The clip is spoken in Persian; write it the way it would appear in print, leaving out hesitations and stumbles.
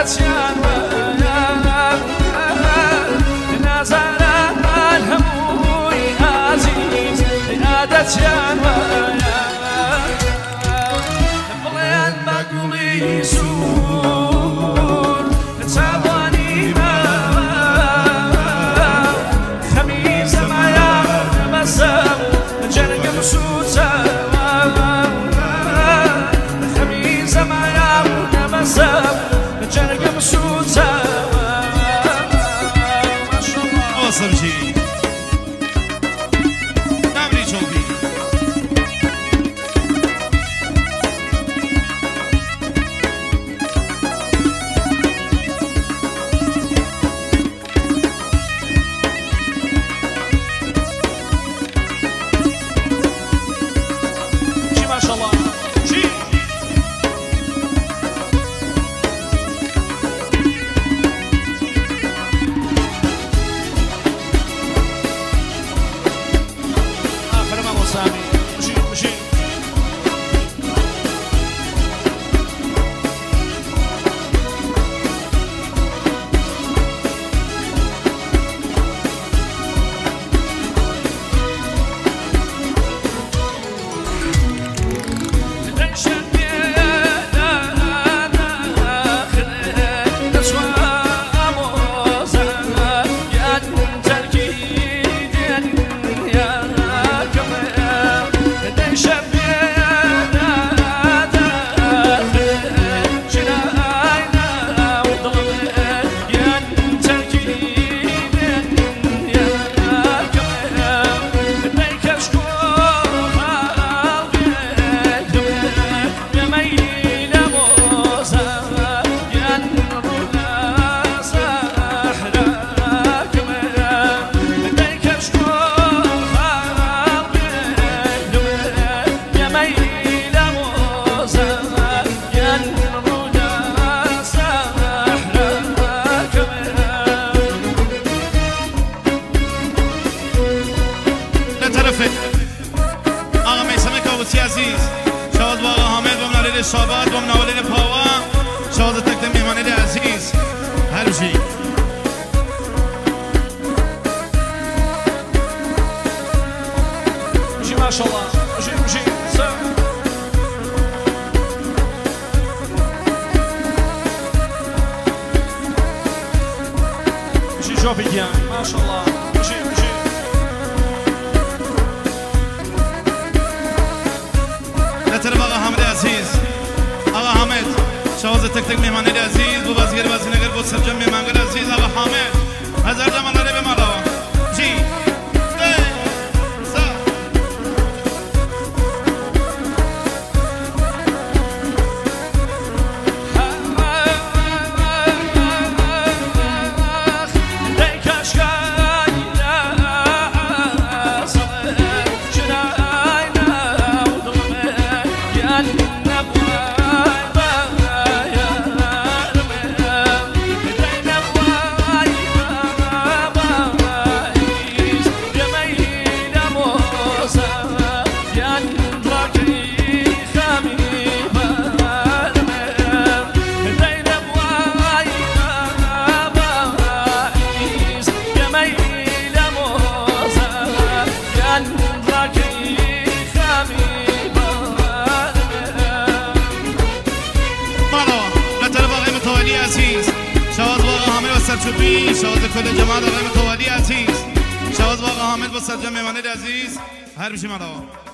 شابات ومناولين بهوا شواز تقدم مهماني العزيز هلوشي مشي ما شاء الله مشي مشي جوبي ديان ما شاء الله مشي نترى آقا حامد عزیز آقا حامد شواز تک تک مهمانی عزیز و بازیگر بازی نگر بود سرجم مهمانگر عزیز آقا حامد هزار جمان داره به مالا جی شواز باقا حامد و سرچوبی شواز کل جماعت آقای متوالی عزیز شواز باقا حامد و سرجم مهمانه عزیز هر بشی مرحبا